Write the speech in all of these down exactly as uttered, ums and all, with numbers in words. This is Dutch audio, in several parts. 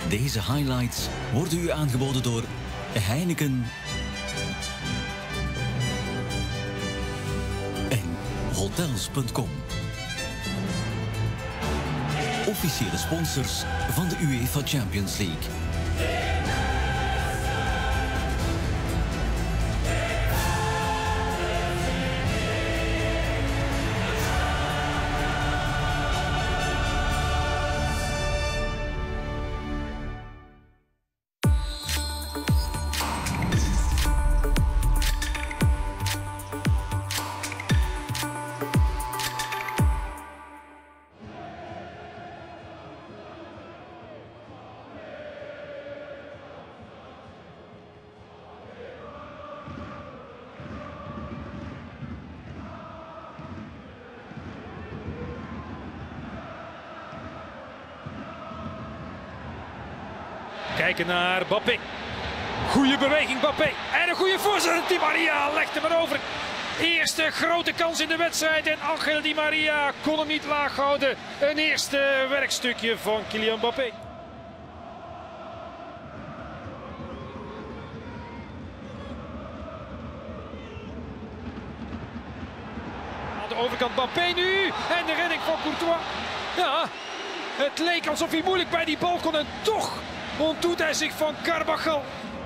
Deze highlights worden u aangeboden door Heineken en hotels punt com. Officiële sponsors van de UEFA Champions League. Kijken naar Mbappé. Goede beweging Mbappé. En een goede voorzet. Di Maria legt hem erover. Eerste grote kans in de wedstrijd. En Angel Di Maria kon hem niet laag houden. Een eerste werkstukje van Kylian Mbappé. Aan de overkant Mbappé nu. En de redding van Courtois. Ja, het leek alsof hij moeilijk bij die bal kon. En toch ontdoet hij zich van Carvajal.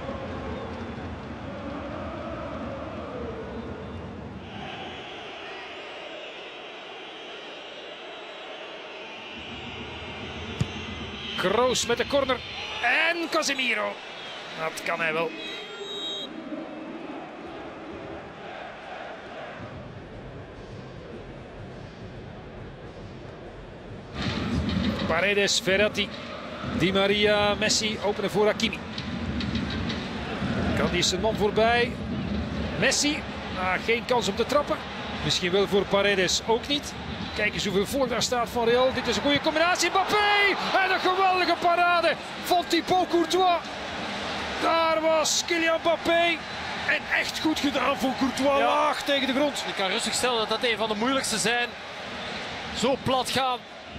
Kroos met de corner. En Casemiro. Dat kan hij wel. Paredes, Verratti. Di Maria, Messi openen voor Hakimi. Kan die zijn man voorbij. Messi, ah, geen kans om te trappen. Misschien wel voor Paredes ook niet. Kijk eens hoeveel volk daar staat van Real. Dit is een goede combinatie. Mbappé! En een geweldige parade van Thibaut Courtois. Daar was Kylian Mbappé. En echt goed gedaan voor Courtois. Ja. Laag tegen de grond. Je kan rustig stellen dat dat een van de moeilijkste zijn. Zo plat gaan.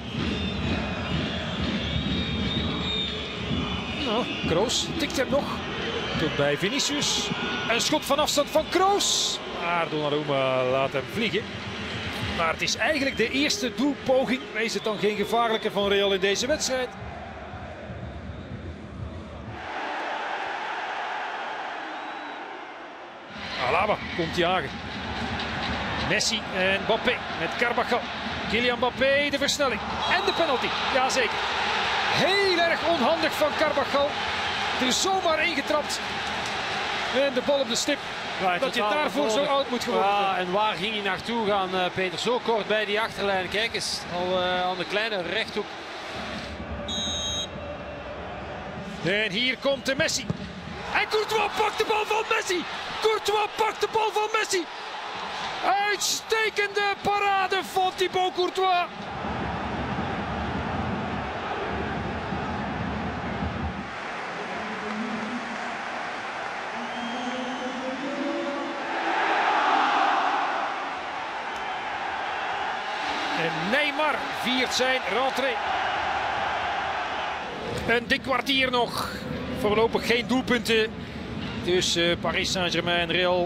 Nou, Kroos tikt hem nog. Tot bij Vinicius. Een schot van afstand van Kroos. Maar Donnarumma laat hem vliegen. Maar het is eigenlijk de eerste doelpoging. Wees het dan geen gevaarlijke van Real in deze wedstrijd. Alaba komt jagen. Messi en Mbappé met Carvajal. Kylian Mbappé de versnelling. En de penalty. Jazeker. Heel erg onhandig van Carvajal. Er zomaar ingetrapt. En de bal op de stip. Ja, dat je daarvoor zo oud moet geworden. Ja, en waar ging hij naartoe gaan, uh, Peter? Zo kort bij die achterlijn. Kijk eens, al uh, aan de kleine rechthoek. En hier komt de Messi. En Courtois pakt de bal van Messi. Courtois pakt de bal van Messi. Uitstekende parade van Thibaut Courtois. En Neymar viert zijn rentrée. Een dik kwartier nog. Voorlopig geen doelpunten tussen Paris Saint-Germain en Real.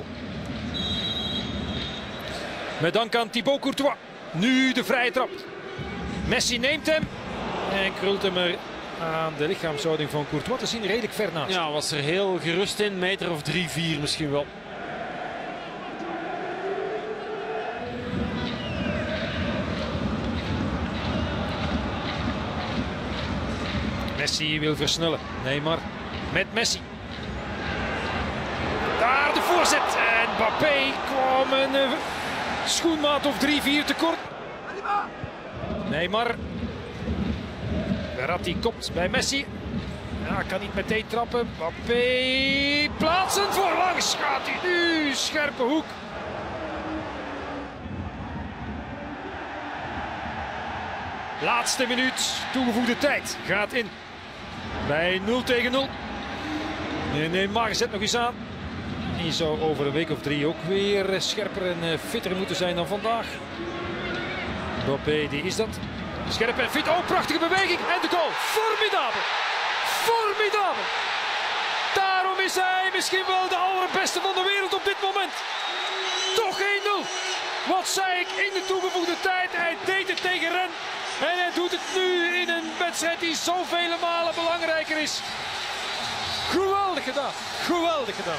Met dank aan Thibaut Courtois. Nu de vrije trap. Messi neemt hem. En krult hem er aan de lichaamshouding van Courtois te zien. Redelijk ver naast. Ja, was er heel gerust in. Meter of drie, vier misschien wel. Messi wil versnellen. Neymar met Messi. Daar de voorzet. En Mbappé kwam een uh, schoenmaat of drie vier tekort. Neymar. Verratti kopt bij Messi. Ja, kan niet meteen trappen. Mbappé plaatsend voorlangs gaat hij nu. Scherpe hoek. Laatste minuut. Toegevoegde tijd gaat in. Bij nul tegen nul. Nee, Neymar zet nog eens aan. Die zou over een week of drie ook weer scherper en fitter moeten zijn dan vandaag. Mbappé, die is dat. Scherp en fit. Oh, prachtige beweging. En de goal. Formidabel. Formidabel. Daarom is hij misschien wel de allerbeste van de wereld op dit moment. Toch één nul. Wat zei ik in de toegevoegde tijd? Hij deed het tegen Rennes. En hij doet het nu in een wedstrijd die zoveel malen belangrijker is. Geweldig gedaan. Geweldig gedaan.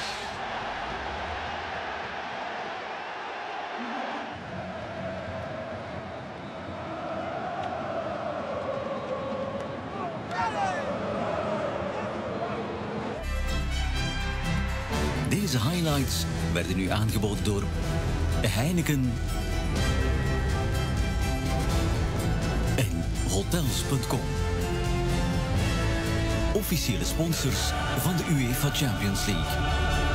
Deze highlights werden u aangeboden door Heineken en hotels punt com. Officiële sponsors van de UEFA Champions League.